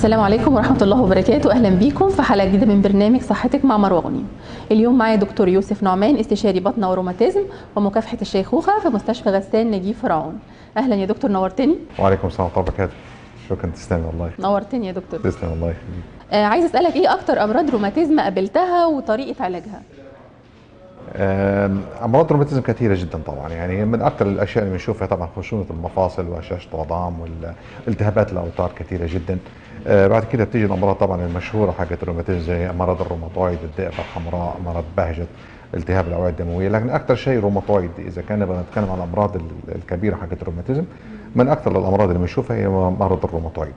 السلام عليكم ورحمة الله وبركاته. أهلا بيكم في حلقة جديدة من برنامج صحتك مع مروة غنيم. اليوم معايا دكتور يوسف نعمان، استشاري بطنة وروماتيزم ومكافحة الشيخوخة في مستشفى غسان نجيب فرعون. أهلا يا دكتور، نورتني. وعليكم السلام ورحمة الله وبركاته. شكرا، تسلم والله. نورتني يا دكتور. تسلم الله يخليك. عايز أسألك إيه أكتر أمراض روماتيزم قابلتها وطريقة علاجها؟ امراض الروماتيزم كثيره جدا طبعا، يعني من اكثر الاشياء اللي بنشوفها طبعا خشونه المفاصل وهشاشه العظام والالتهابات الاوتار كثيره جدا. بعد كده بتيجي الامراض طبعا المشهوره حقت الروماتيزم زي مرض الروماتويد، الذئبه الحمراء، مرض بهجه، التهاب الاوعيه الدمويه. لكن اكثر شيء روماتويد، اذا كان بنتكلم عن الامراض الكبيره حقت الروماتيزم، من اكثر الامراض اللي بنشوفها هي مرض الروماتويد.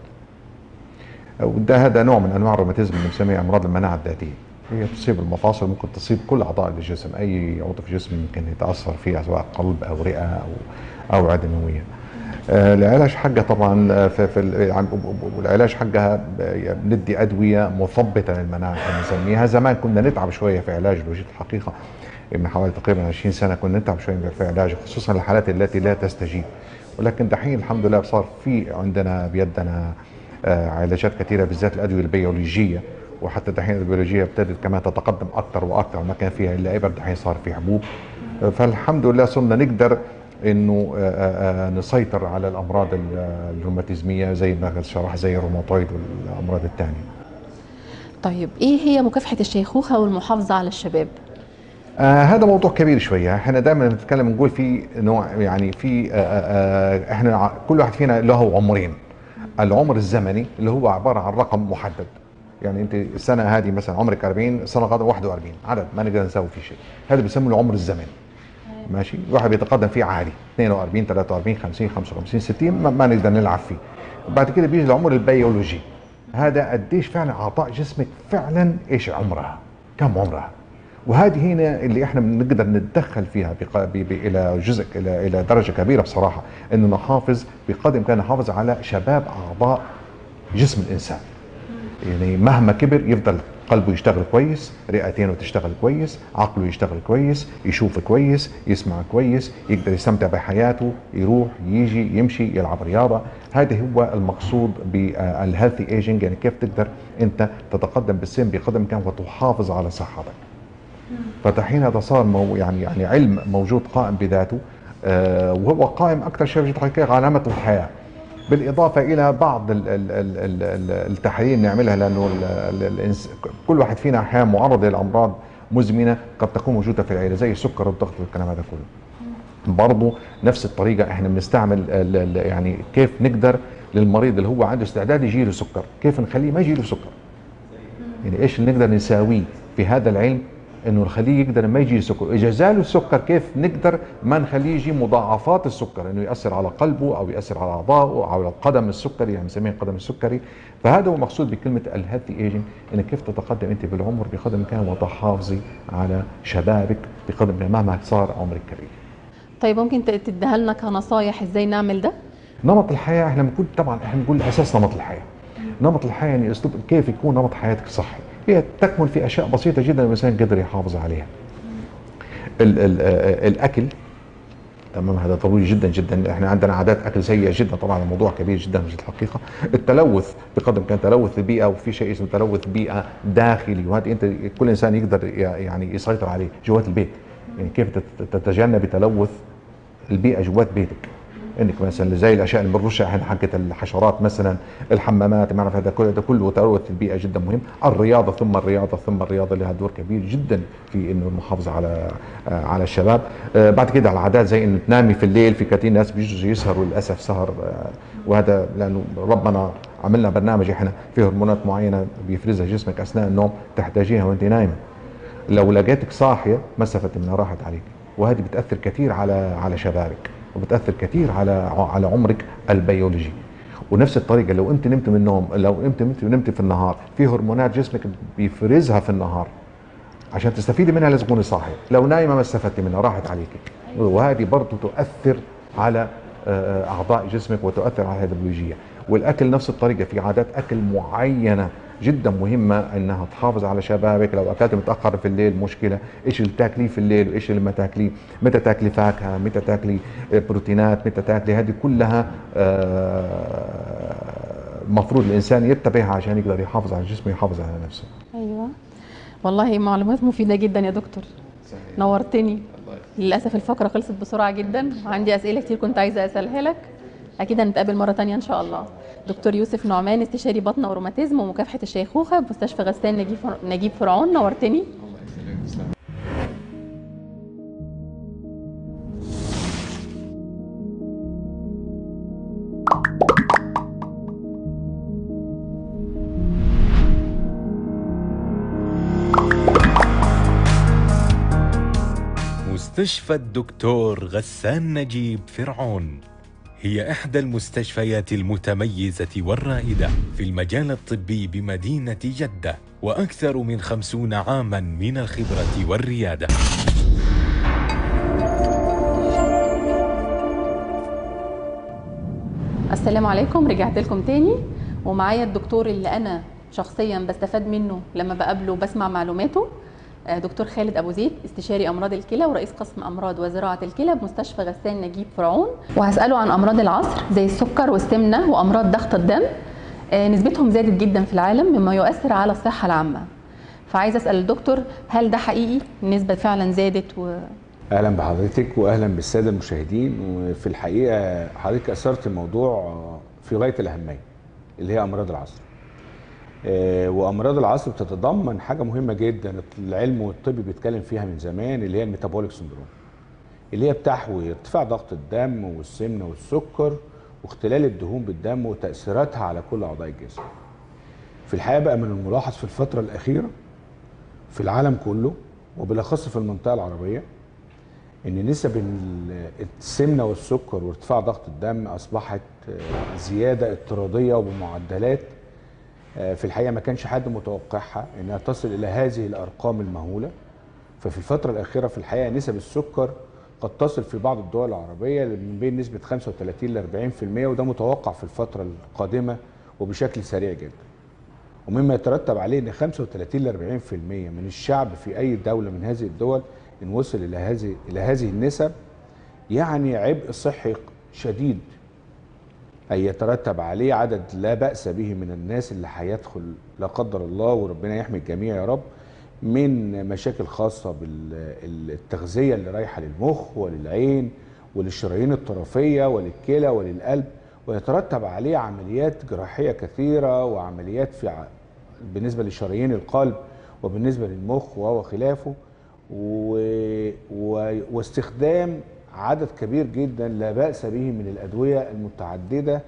هذا نوع من انواع الروماتيزم اللي بنسميه امراض المناعه الذاتيه. هي تصيب المفاصل، ممكن تصيب كل اعضاء الجسم، اي عضو في الجسم ممكن يتاثر فيها سواء قلب او رئه او اوعيه دمويه. العلاج حقها طبعا والعلاج حقها بندي ادويه مثبطه للمناعه بنسميها. زمان كنا نتعب شويه في علاج الوجيد الحقيقه، من حوالي تقريبا 20 سنه كنا نتعب شويه في علاج، خصوصا الحالات التي لا تستجيب. ولكن دحين الحمد لله صار في عندنا بيدنا علاجات كثيره، بالذات الادويه البيولوجيه. وحتى دحين البيولوجيه ابتدت كمان تتقدم اكثر واكثر، ما كان فيها الا ابر، دحين صار في حبوب. فالحمد لله صرنا نقدر انه نسيطر على الامراض الروماتيزميه زي ما شرح، زي الروماتويد والامراض الثانيه. طيب إيه هي مكافحة الشيخوخة والمحافظة على الشباب؟ هذا موضوع كبير شويه. احنا دائما بنتكلم نقول في نوع، يعني في احنا كل واحد فينا له عمرين. العمر الزمني اللي هو عباره عن رقم محدد، يعني انت السنه هذه مثلا عمرك 40، السنه القادمه 41، عدد ما نقدر نسوي فيه شيء. هذا بيسموه العمر الزمني. ماشي، الواحد بيتقدم فيه عالي 42 43 50 55 60 ما نقدر نلعب فيه. بعد كده بيجي العمر البيولوجي، هذا قديش فعلا اعضاء جسمك فعلا ايش عمرها، كم عمرها. وهذه هنا اللي احنا بنقدر نتدخل فيها الى جزء، الى درجه كبيره بصراحه، انه نحافظ بقدر الامكان نحافظ على شباب اعضاء جسم الانسان. يعني مهما كبر يفضل قلبه يشتغل كويس، رئتينه تشتغل كويس، عقله يشتغل كويس، يشوف كويس، يسمع كويس، يقدر يستمتع بحياته، يروح يجي يمشي يلعب رياضه. هذا هو المقصود بالهيلثي ايجينج، يعني كيف تقدر انت تتقدم بالسن بقدر الامكان وتحافظ على صحتك. فدحين هذا صار يعني علم موجود قائم بذاته، وهو قائم اكثر شيء في الحقيقه على نمط الحياه، بالاضافه الى بعض التحاليل نعملها، لانه كل واحد فينا احيانا معرض لامراض مزمنه قد تكون موجوده في العيله زي السكر والضغط والكلام هذا كله. برضه نفس الطريقه احنا بنستعمل يعني كيف نقدر للمريض اللي هو عنده استعداد يجي له سكر، كيف نخليه ما يجي له سكر. يعني ايش اللي نقدر نساويه في هذا العلم انه نخليه يقدر ما يجي سكر. اذا جاله السكر كيف نقدر ما نخليه يجي مضاعفات السكر، انه ياثر على قلبه او ياثر على اعضائه او على القدم السكري، يعني بنسميه القدم السكري. فهذا هو المقصود بكلمه الهيلثي ايجينج، انك كيف تتقدم انت بالعمر بقدر الامكان وتحافظي على شبابك بقدر الامكان مهما صار عمرك كبير. طيب ممكن تديها لنا كنصايح ازاي نعمل ده؟ نمط الحياه، احنا بنقول طبعا احنا بنقول اساس نمط الحياه. نمط الحياه يعني اسلوب كيف يكون نمط حياتك صحي، هي تكمن في اشياء بسيطه جدا الانسان قدر يحافظ عليها. الاكل، تمام، هذا ضروري جدا جدا. احنا عندنا عادات اكل سيئه جدا، طبعا الموضوع كبير جدا في الحقيقه. التلوث بقدر الامكان، تلوث البيئه، وفي شيء اسمه تلوث بيئه داخلي، وهذا انت كل انسان يقدر يعني يسيطر عليه جوات البيت. يعني كيف تتجنب تلوث البيئه جوات بيتك، انك مثلا زي الاشياء اللي بنرشها احنا حقت الحشرات مثلا، الحمامات، ما اعرف، هذا كله تلوث البيئه جدا مهم. الرياضه ثم الرياضه ثم الرياضه لها دور كبير جدا في انه المحافظه على الشباب. بعد كده على العادات زي انه تنامي في الليل، في كثير ناس بيجوا يسهروا للاسف سهر، وهذا لانه ربنا عملنا برنامج احنا فيه هرمونات معينه بيفرزها جسمك اثناء النوم تحتاجيها وانت نايمه. لو لقيتك صاحيه ما استفدت منها، راحت عليك، وهذه بتاثر كثير على شبابك، وبتاثر كثير على عمرك البيولوجي. ونفس الطريقه لو انت نمت من النوم، لو انت نمت في النهار، في هرمونات جسمك بيفرزها في النهار عشان تستفيدي منها لازم تكوني صاحيه. لو نايمه ما استفدتي منها، راحت عليك. وهذه برضه تؤثر على اعضاء جسمك وتؤثر على البيولوجيه. والاكل نفس الطريقه، في عادات اكل معينه جدا مهمه انها تحافظ على شبابك. لو اكلت متاخر في الليل مشكله، ايش اللي تاكليه في الليل وايش اللي ما تاكليه، متى تاكلي فاكهه، متى تاكلي بروتينات، متى تاكلي، هذه كلها المفروض الانسان يتبعها عشان يقدر يحافظ على جسمه ويحافظ على نفسه. ايوه والله معلومات مفيده جدا يا دكتور. نورتني. للاسف الفقره خلصت بسرعه جدا، وعندي اسئله كتير كنت عايزه اسالها لك. اكيد هنتقابل مره تانية ان شاء الله. دكتور يوسف نعمان، استشاري بطنه وروماتيزم ومكافحه الشيخوخه بمستشفى غسان نجيب فرعون، نورتني. مستشفى الدكتور غسان نجيب فرعون هي إحدى المستشفيات المتميزة والرائدة في المجال الطبي بمدينة جدة، وأكثر من 50 عاماً من الخبرة والريادة. السلام عليكم، رجعت لكم تاني ومعايا الدكتور اللي أنا شخصياً بستفاد منه لما بقابله وبسمع معلوماته، دكتور خالد أبو زيد، استشاري أمراض الكلى ورئيس قسم أمراض وزراعة الكلى بمستشفى غسان نجيب فرعون. وهسأله عن أمراض العصر زي السكر والسمنة وأمراض ضغط الدم، نسبتهم زادت جدا في العالم مما يؤثر على الصحة العامة. فعايز أسأل الدكتور، هل ده حقيقي؟ النسبة فعلا زادت اهلا بحضرتك واهلا بالساده المشاهدين. وفي الحقيقه حضرتك اثرت الموضوع في غايه الاهميه اللي هي امراض العصر. وامراض العصر بتتضمن حاجه مهمه جدا العلم والطب بيتكلم فيها من زمان، اللي هي الميتابوليك سندروم، اللي هي بتحوي ارتفاع ضغط الدم والسمنه والسكر واختلال الدهون بالدم وتاثيراتها على كل اعضاء الجسم. في الحقيقه بقى من الملاحظ في الفتره الاخيره في العالم كله وبالاخص في المنطقه العربيه ان نسب السمنه والسكر وارتفاع ضغط الدم اصبحت زياده اضطراديه وبمعدلات في الحقيقه ما كانش حد متوقعها انها تصل الى هذه الارقام المهوله. ففي الفتره الاخيره في الحقيقه نسب السكر قد تصل في بعض الدول العربيه من بين نسبه 35 ل 40%، وده متوقع في الفتره القادمه وبشكل سريع جدا. ومما يترتب عليه ان 35 ل 40% من الشعب في اي دوله من هذه الدول ان وصل الى هذه النسب يعني عبء صحي شديد، أي يترتب عليه عدد لا بأس به من الناس اللي هيدخل لا قدر الله، وربنا يحمي الجميع يا رب، من مشاكل خاصة بالتغذية اللي رايحة للمخ وللعين وللشرايين الطرفية وللكلى وللقلب، ويترتب عليه عمليات جراحية كثيرة وعمليات بالنسبة لشرايين القلب وبالنسبة للمخ وخلافه، واستخدام عدد كبير جدا لا بأس به من الأدوية المتعددة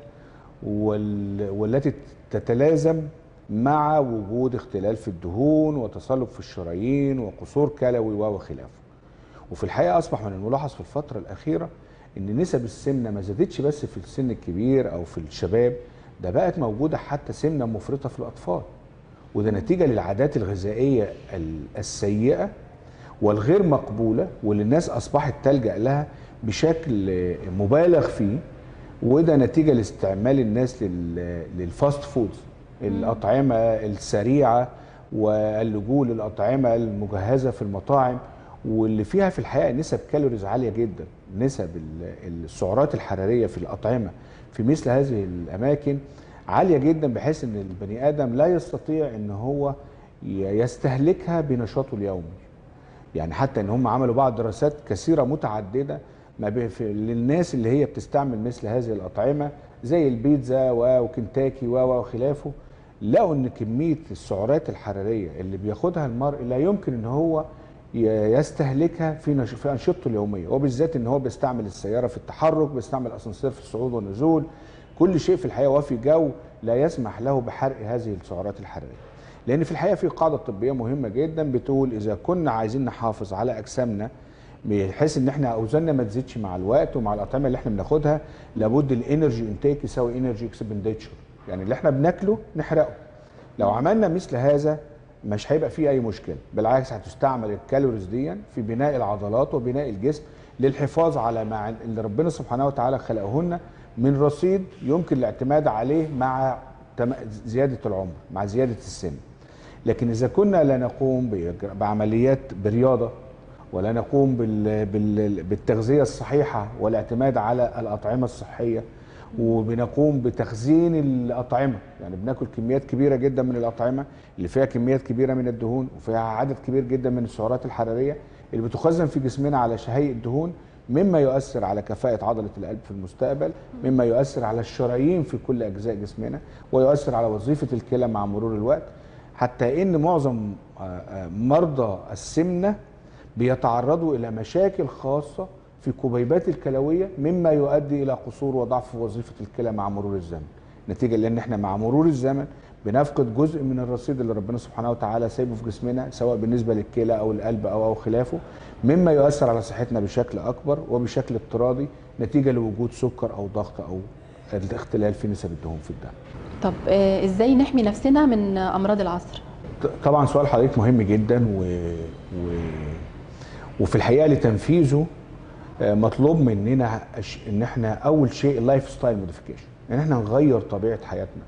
والتي تتلازم مع وجود اختلال في الدهون وتصلب في الشرايين وقصور كلوي وخلافه. وفي الحقيقة أصبح من الملاحظ في الفترة الأخيرة إن نسب السمنة ما زادتش بس في السن الكبير أو في الشباب، ده بقت موجودة حتى سمنة مفرطة في الأطفال، وده نتيجة للعادات الغذائية السيئة والغير مقبولة واللي الناس أصبحت تلجأ لها بشكل مبالغ فيه، وده نتيجة لاستعمال الناس للفاست فودز، الأطعمة السريعة واللجوء للأطعمة المجهزة في المطاعم، واللي فيها في الحقيقة نسب كالوريز عالية جدا. نسب السعرات الحرارية في الأطعمة في مثل هذه الأماكن عالية جدا، بحيث أن البني آدم لا يستطيع أن هو يستهلكها بنشاطه اليومي. يعني حتى ان هم عملوا بعض دراسات كثيره متعدده للناس اللي هي بتستعمل مثل هذه الاطعمه زي البيتزا وكنتاكي وخلافه، لقوا ان كميه السعرات الحراريه اللي بياخدها المرء لا يمكن ان هو يستهلكها في انشطته اليوميه، وبالذات ان هو بيستعمل السياره في التحرك، بيستعمل اسانسير في الصعود والنزول، كل شيء في الحياه وفي جو لا يسمح له بحرق هذه السعرات الحراريه. لأن في الحقيقة في قاعدة طبية مهمة جدا بتقول إذا كنا عايزين نحافظ على أجسامنا بحيث إن إحنا أوزاننا ما تزيدش مع الوقت ومع الأطعمة اللي إحنا بناخدها، لابد الإنرجي إنتيك يساوي إنرجي إكسبنديتشر، يعني اللي إحنا بناكله نحرقه. لو عملنا مثل هذا مش هيبقى فيه أي مشكلة، بالعكس هتستعمل الكالوريز دي في بناء العضلات وبناء الجسم للحفاظ على اللي ربنا سبحانه وتعالى خلقهن من رصيد يمكن الاعتماد عليه مع زيادة العمر، مع زيادة السن. لكن إذا كنا لا نقوم بعمليات برياضة ولا نقوم بالتغذية الصحيحة والاعتماد على الأطعمة الصحية وبنقوم بتخزين الأطعمة، يعني بناكل كميات كبيرة جدا من الأطعمة اللي فيها كميات كبيرة من الدهون وفيها عدد كبير جدا من السعرات الحرارية اللي بتخزن في جسمنا على شهية الدهون، مما يؤثر على كفاءة عضلة القلب في المستقبل، مما يؤثر على الشرايين في كل أجزاء جسمنا، ويؤثر على وظيفة الكلى مع مرور الوقت، حتى إن معظم مرضى السمنة بيتعرضوا إلى مشاكل خاصة في كبيبات الكلوية، مما يؤدي إلى قصور وضعف وظيفة الكلى مع مرور الزمن، نتيجة لأن احنا مع مرور الزمن بنفقد جزء من الرصيد اللي ربنا سبحانه وتعالى سايبه في جسمنا، سواء بالنسبة للكلى أو القلب أو خلافه، مما يؤثر على صحتنا بشكل أكبر وبشكل اضطرادي نتيجة لوجود سكر أو ضغط أو الاختلال في نسب الدهون في الدم. طب ازاي نحمي نفسنا من امراض العصر؟ طبعا سؤال حضرتك مهم جدا وفي الحقيقة لتنفيذه مطلوب مننا ان احنا اول شيء اللايف ستايل موديفيكيشن، ان احنا نغير طبيعه حياتنا.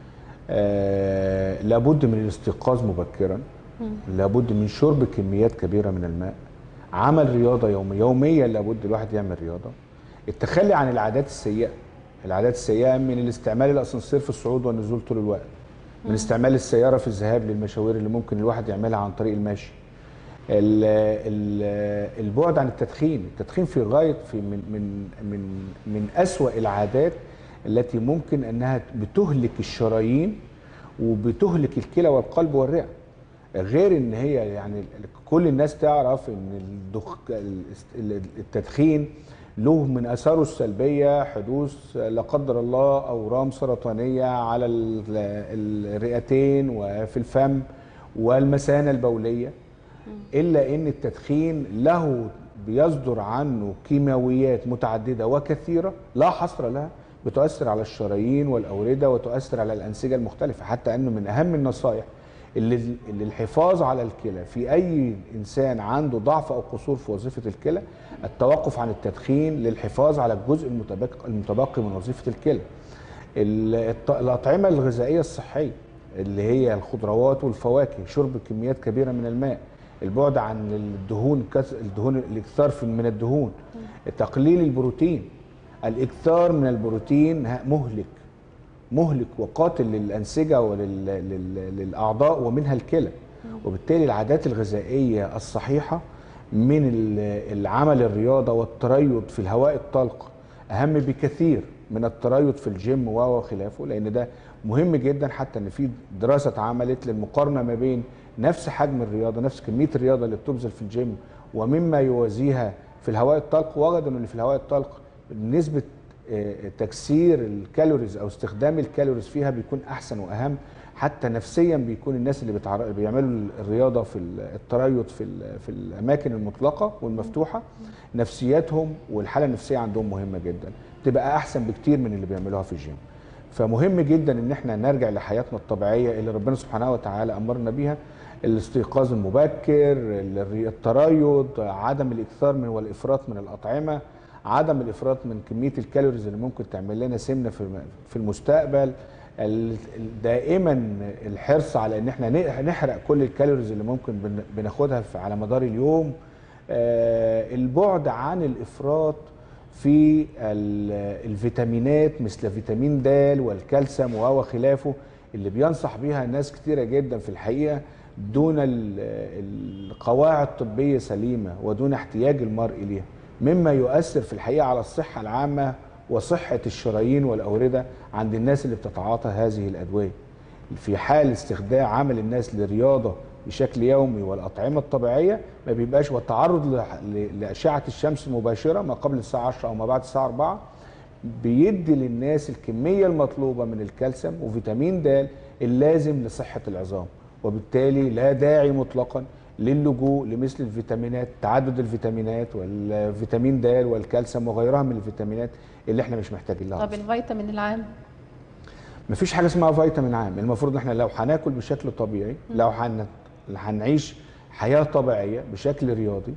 لابد من الاستيقاظ مبكرا، لابد من شرب كميات كبيره من الماء، عمل رياضه يوميا لابد الواحد يعمل رياضه، التخلي عن العادات السيئه، العادات السيئه من الاستعمال الاسانسير في الصعود والنزول طول الوقت، من استعمال السياره في الذهاب للمشاوير اللي ممكن الواحد يعملها عن طريق المشي، البعد عن التدخين، التدخين في غايه من أسوأ العادات التي ممكن انها بتهلك الشرايين وبتهلك الكلى والقلب والرئه، غير ان هي يعني كل الناس تعرف ان التدخين له من اثاره السلبيه حدوث لا قدر الله اورام سرطانيه على الرئتين وفي الفم والمثانه البوليه، إلا أن التدخين له بيصدر عنه كيماويات متعددة وكثيرة لا حصر لها بتؤثر على الشرايين والأوردة وتؤثر على الأنسجة المختلفة، حتى أنه من أهم النصائح اللي الحفاظ على الكلى في أي إنسان عنده ضعف أو قصور في وظيفة الكلى التوقف عن التدخين للحفاظ على الجزء المتبقي من وظيفة الكلى. الأطعمة الغذائية الصحية اللي هي الخضروات والفواكه، شرب كميات كبيرة من الماء، البعد عن الدهون، الاكثار من الدهون، تقليل البروتين، الاكثار من البروتين مهلك وقاتل للانسجه وللاعضاء ومنها الكلى، وبالتالي العادات الغذائيه الصحيحه من العمل الرياضه والتريض في الهواء الطلق اهم بكثير من التريض في الجيم وخلافه، لان ده مهم جدا، حتى ان في دراسه اتعملت للمقارنه ما بين نفس حجم الرياضه، نفس كميه الرياضه اللي بتبذل في الجيم ومما يوازيها في الهواء الطلق، وجدوا ان اللي في الهواء الطلق نسبه تكسير الكالوريز او استخدام الكالوريز فيها بيكون احسن واهم، حتى نفسيا بيكون الناس اللي بيعملوا الرياضه في التريض في الاماكن المطلقه والمفتوحه نفسياتهم والحاله النفسيه عندهم مهمه جدا، تبقى احسن بكتير من اللي بيعملوها في الجيم. فمهم جدا ان احنا نرجع لحياتنا الطبيعيه اللي ربنا سبحانه وتعالى امرنا بيها، الاستيقاظ المبكر، التريض، عدم الاكثار من والافراط من الاطعمه، عدم الافراط من كميه الكالوريز اللي ممكن تعمل لنا سمنه في المستقبل، دائما الحرص على ان احنا نحرق كل الكالوريز اللي ممكن بناخدها على مدار اليوم، البعد عن الافراط في الفيتامينات مثل فيتامين د والكالسيوم وخلافه اللي بينصح بيها ناس كتيرة جدا في الحقيقة دون القواعد طبية سليمة ودون احتياج المرء ليها، مما يؤثر في الحقيقة على الصحة العامة وصحة الشرايين والأوردة عند الناس اللي بتتعاطى هذه الأدوية. في حال استخدام عمل الناس للرياضة بشكل يومي والأطعمة الطبيعية ما بيبقاش، والتعرض لأشعة الشمس مباشرة ما قبل الساعة 10 أو ما بعد الساعة 4، بيدي للناس الكمية المطلوبة من الكالسيوم وفيتامين د اللازم لصحة العظام، وبالتالي لا داعي مطلقا للجوء لمثل الفيتامينات، تعدد الفيتامينات والفيتامين د والكالسيوم وغيرها من الفيتامينات اللي احنا مش محتاجين لها. طب الفيتامين العام؟ مفيش حاجه اسمها فيتامين عام، المفروض ان احنا لو هناكل بشكل طبيعي، لو هنعيش حياه طبيعيه بشكل رياضي،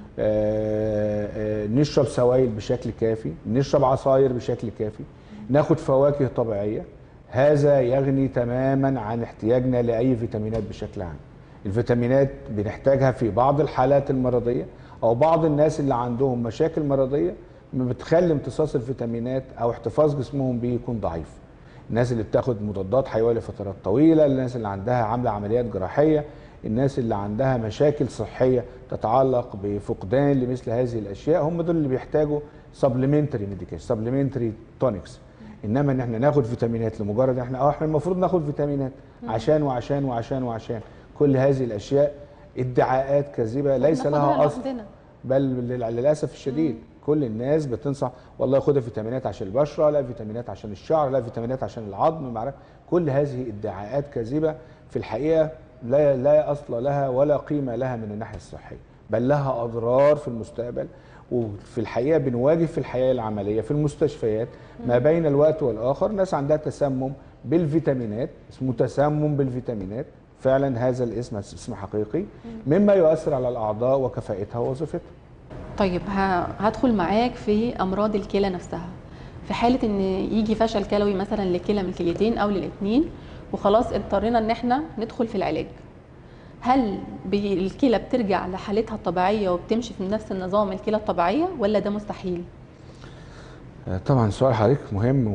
نشرب سوائل بشكل كافي، نشرب عصاير بشكل كافي، ناخد فواكه طبيعيه، هذا يغني تماما عن احتياجنا لاي فيتامينات بشكل عام. الفيتامينات بنحتاجها في بعض الحالات المرضيه او بعض الناس اللي عندهم مشاكل مرضيه بتخلي امتصاص الفيتامينات او احتفاظ جسمهم بيه يكون ضعيف. الناس اللي بتاخد مضادات حيويه لفترات طويله، الناس اللي عندها عامله عمليات جراحيه، الناس اللي عندها مشاكل صحيه تتعلق بفقدان لمثل هذه الاشياء، هم دول اللي بيحتاجوا سبلمنتري ميديكيشن، سبلمنتري تونكس. انما ان احنا ناخد فيتامينات لمجرد احنا المفروض ناخد فيتامينات عشان وعشان وعشان وعشان كل هذه الاشياء ادعاءات كاذبه ليس لها اصل. بل للاسف الشديد كل الناس بتنصح والله خدها فيتامينات عشان البشره، لا فيتامينات عشان الشعر، لا فيتامينات عشان العظم، كل هذه ادعاءات كاذبه في الحقيقه لا اصل لها ولا قيمه لها من الناحيه الصحيه، بل لها اضرار في المستقبل. وفي الحقيقه بنواجه في الحياه العمليه في المستشفيات ما بين الوقت والاخر ناس عندها تسمم بالفيتامينات، اسمه تسمم بالفيتامينات، فعلا هذا الاسم اسم حقيقي، مما يؤثر على الاعضاء وكفاءتها ووظيفتها. طيب هدخل معاك في امراض الكلى نفسها. في حاله ان يجي فشل كلوي مثلا لكلى من الكليتين او للاثنين وخلاص اضطرينا ان احنا ندخل في العلاج، هل الكلى بترجع لحالتها الطبيعيه وبتمشي في نفس النظام الكلى الطبيعيه ولا ده مستحيل؟ طبعا سؤال حضرتك مهم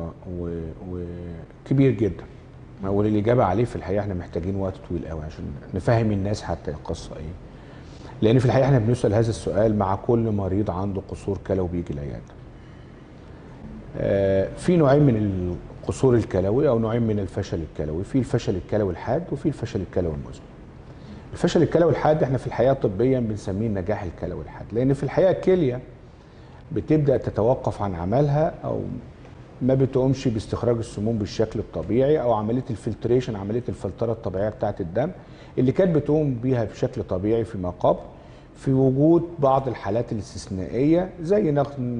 وكبير جدا، وللاجابه عليه في الحقيقه احنا محتاجين وقت طويل قوي عشان نفهم الناس حتى القصه ايه. لان في الحقيقه احنا بنسال هذا السؤال مع كل مريض عنده قصور كلوي بيجي العياده. في نوعين من القصور الكلوي او نوعين من الفشل الكلوي، في الفشل الكلوي الحاد وفي الفشل الكلوي المزمن. الفشل الكلوي الحاد احنا في الحقيقه طبيا بنسميه النجاح الكلوي الحاد، لان في الحقيقه الكليه بتبدا تتوقف عن عملها او ما بتقومش باستخراج السموم بالشكل الطبيعي، او عمليه الفلتريشن، عمليه الفلتره الطبيعيه بتاعه الدم اللي كانت بتقوم بيها بشكل طبيعي فيما قبل، في وجود بعض الحالات الاستثنائيه زي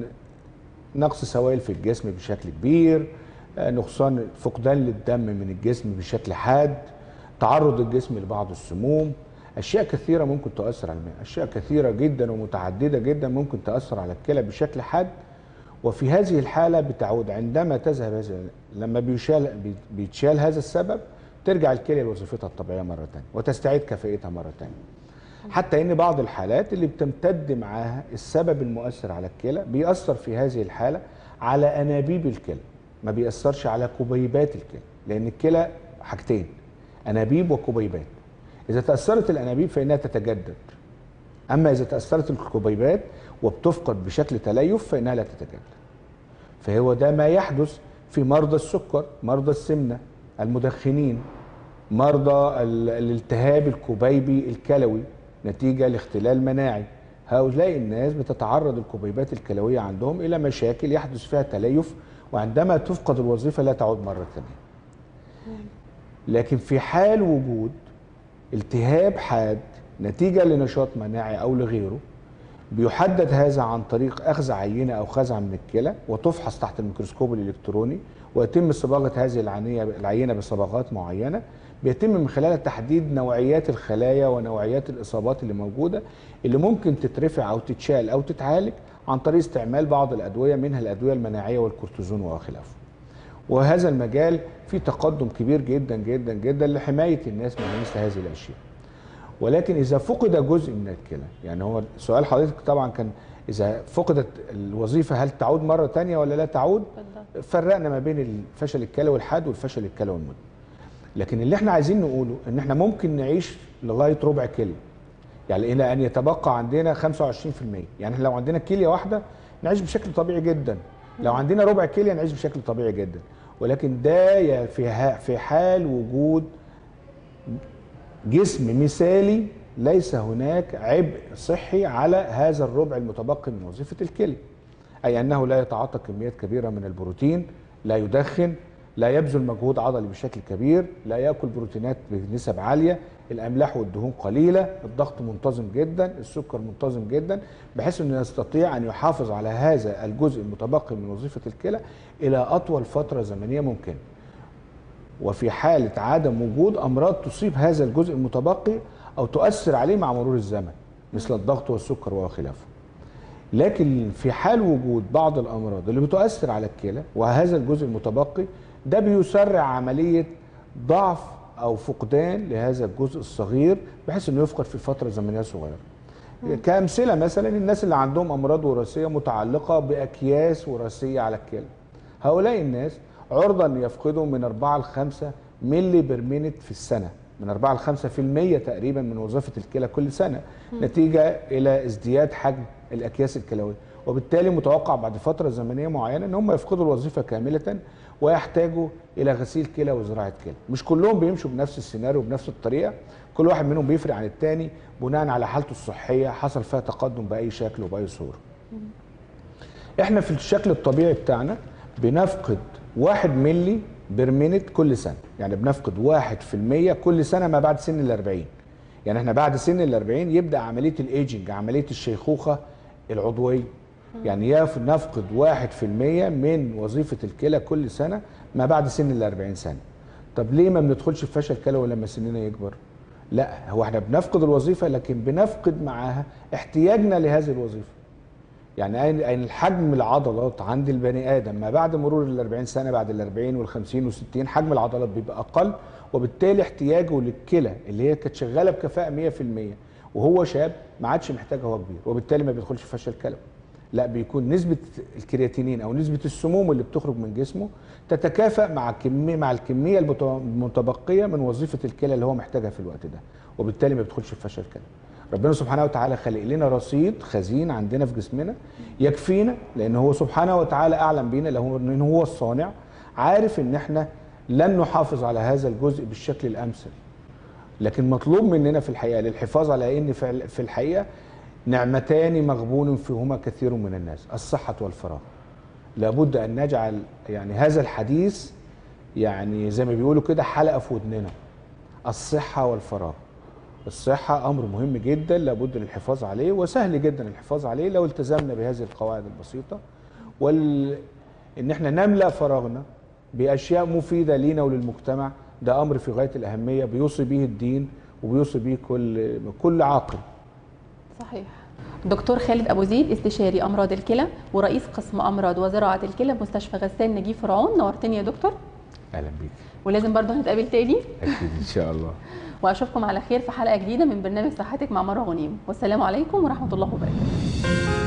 نقص سوائل في الجسم بشكل كبير، نقصان فقدان للدم من الجسم بشكل حاد، تعرض الجسم لبعض السموم، اشياء كثيره ممكن تؤثر على الماء، اشياء كثيره جدا ومتعدده جدا ممكن تاثر على الكلى بشكل حاد. وفي هذه الحاله بتعود عندما تذهب لما بيتشال هذا السبب ترجع الكلى لوظيفتها الطبيعيه مره ثانيه وتستعيد كفاءتها مره ثانيه. حتى ان بعض الحالات اللي بتمتد معاها السبب المؤثر على الكلى بيأثر في هذه الحاله على انابيب الكلى، ما بيأثرش على كبيبات الكلى، لان الكلى حاجتين، انابيب وكبيبات. اذا تأثرت الانابيب فانها تتجدد، اما اذا تأثرت الكبيبات وبتفقد بشكل تليف فانها لا تتجدد. فهو ده ما يحدث في مرضى السكر، مرضى السمنه، المدخنين، مرضى الالتهاب الكبيبي الكلوي نتيجه لاختلال مناعي. هؤلاء الناس بتتعرض الكبيبات الكلويه عندهم الى مشاكل يحدث فيها تليف، وعندما تفقد الوظيفه لا تعود مره ثانيه. لكن في حال وجود التهاب حاد نتيجه لنشاط مناعي او لغيره، بيحدد هذا عن طريق اخذ عينه او خزعه من الكلى وتفحص تحت الميكروسكوب الالكتروني، ويتم صباغه هذه العينه بصبغات معينه، بيتم من خلالها تحديد نوعيات الخلايا ونوعيات الاصابات اللي موجوده اللي ممكن تترفع او تتشال او تتعالج عن طريق استعمال بعض الادويه، منها الادويه المناعيه والكورتيزون وخلافه. وهذا المجال فيه تقدم كبير جدا جدا جدا لحمايه الناس من مثل هذه الاشياء. ولكن اذا فقد جزء من الكلى، يعني هو سؤال حضرتك طبعا كان اذا فقدت الوظيفه هل تعود مره ثانيه ولا لا تعود؟ فرقنا ما بين الفشل الكلوي الحاد والفشل الكلوي المزمن. لكن اللي احنا عايزين نقوله ان احنا ممكن نعيش لغايه ربع كليه، يعني الى ان يتبقى عندنا 25%، يعني لو عندنا كليه واحده نعيش بشكل طبيعي جدا، لو عندنا ربع كليه نعيش بشكل طبيعي جدا. ولكن ده في حال وجود جسم مثالي ليس هناك عبء صحي على هذا الربع المتبقي من وظيفه الكلى، اي انه لا يتعاطى كميات كبيره من البروتين، لا يدخن، لا يبذل مجهود عضلي بشكل كبير، لا ياكل بروتينات بنسب عاليه، الاملاح والدهون قليله، الضغط منتظم جدا، السكر منتظم جدا، بحيث انه يستطيع ان يحافظ على هذا الجزء المتبقي من وظيفه الكلى الى اطول فتره زمنيه ممكنه. وفي حاله عدم وجود امراض تصيب هذا الجزء المتبقي او تؤثر عليه مع مرور الزمن مثل الضغط والسكر وخلافه. لكن في حال وجود بعض الامراض اللي بتؤثر على الكلى وهذا الجزء المتبقي، ده بيسرع عمليه ضعف او فقدان لهذا الجزء الصغير بحيث انه يفقد في فتره زمنيه صغيره. كامثله مثلا الناس اللي عندهم امراض وراثيه متعلقه باكياس وراثيه على الكلى، هؤلاء الناس عرضه ان يفقدوا من 4 ل 5 ملي بر مينت في السنه، من 4 ل 5% تقريبا من وظيفه الكلى كل سنه، نتيجه الى ازدياد حجم الاكياس الكلويه، وبالتالي متوقع بعد فتره زمنيه معينه ان هم يفقدوا الوظيفه كامله ويحتاجوا الى غسيل كلى وزراعه كلى. مش كلهم بيمشوا بنفس السيناريو وبنفس الطريقه، كل واحد منهم بيفرق عن الثاني بناء على حالته الصحيه حصل فيها تقدم باي شكل وباي صوره. احنا في الشكل الطبيعي بتاعنا بنفقد 1 ملي بر مينت كل سنه، يعني بنفقد 1% كل سنه ما بعد سن ال40. يعني احنا بعد سن ال40 يبدا عمليه الايجنج، عمليه الشيخوخه العضويه. يعني نفقد 1% من وظيفه الكلى كل سنه ما بعد سن ال40 سنه. طب ليه ما بندخلش في فشل كلوي لما سننا يكبر؟ لا، هو احنا بنفقد الوظيفه لكن بنفقد معاها احتياجنا لهذه الوظيفه. يعني أين الحجم العضلات عند البني ادم ما بعد مرور ال40 سنه، بعد ال40 وال50 وال60 حجم العضلات بيبقى اقل، وبالتالي احتياجه للكلى اللي هي كانت شغاله بكفاءه 100% وهو شاب ما عادش محتاجها وهو كبير، وبالتالي ما بيدخلش في فشل كلوي. لا، بيكون نسبه الكرياتينين او نسبه السموم اللي بتخرج من جسمه تتكافئ مع الكميه المتبقيه من وظيفه الكلى اللي هو محتاجها في الوقت ده، وبالتالي ما بيدخلش في فشل كلوي. ربنا سبحانه وتعالى خلق لنا رصيد خزين عندنا في جسمنا يكفينا، لان هو سبحانه وتعالى اعلم بينا لان هو الصانع، عارف ان احنا لن نحافظ على هذا الجزء بالشكل الامثل. لكن مطلوب مننا في الحقيقه للحفاظ على ان في الحقيقه نعمتان مغبون فيهما كثير من الناس، الصحه والفراغ. لابد ان نجعل يعني هذا الحديث يعني زي ما بيقولوا كده حلقه في ودننا. الصحه والفراغ. الصحة أمر مهم جدا لابد للحفاظ عليه، وسهل جدا الحفاظ عليه لو التزمنا بهذه القواعد البسيطة، إن احنا نملأ فراغنا بأشياء مفيدة لينا وللمجتمع. ده أمر في غاية الأهمية بيوصي به الدين وبيوصي به كل عاقل. صحيح. دكتور خالد أبو زيد، استشاري أمراض الكلى ورئيس قسم أمراض وزراعة الكلى بمستشفى غسان نجيب فرعون، نورتني يا دكتور. أهلا بيك. ولازم برضه نتقابل تاني. أكيد إن شاء الله. واشوفكم على خير في حلقه جديده من برنامج صحتك مع مروه غنيم، والسلام عليكم ورحمه الله وبركاته.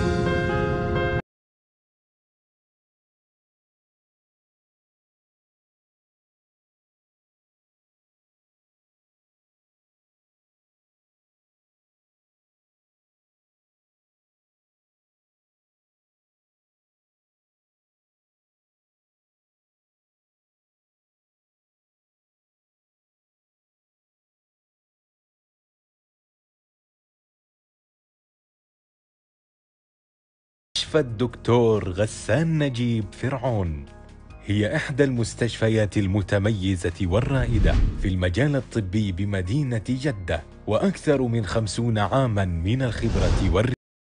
مستشفى الدكتور غسان نجيب فرعون هي إحدى المستشفيات المتميزة والرائدة في المجال الطبي بمدينة جدة، وأكثر من 50 عاماً من الخبرة